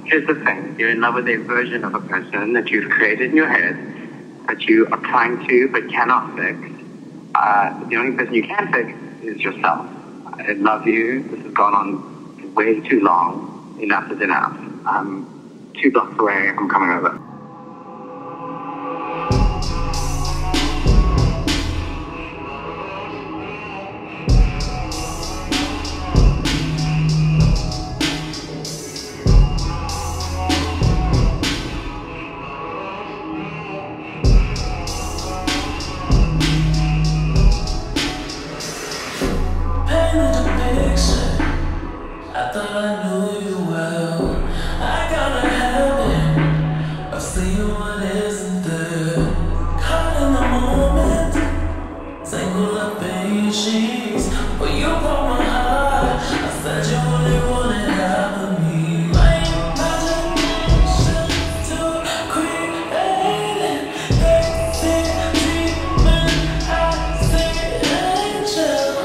Here's the thing. You're in love with a version of a person that you've created in your head, that you are trying to but cannot fix. The only person you can fix is yourself. I love you. This has gone on way too long. Enough is enough. I'm 2 blocks away. I'm coming over. I thought I knew you well. I got a habit of seeing what isn't there. Caught in the moment, tangled up in your sheets. But you broke my heart. I said you only wanted half of me. My imagination to create it. They see demon, I see angel.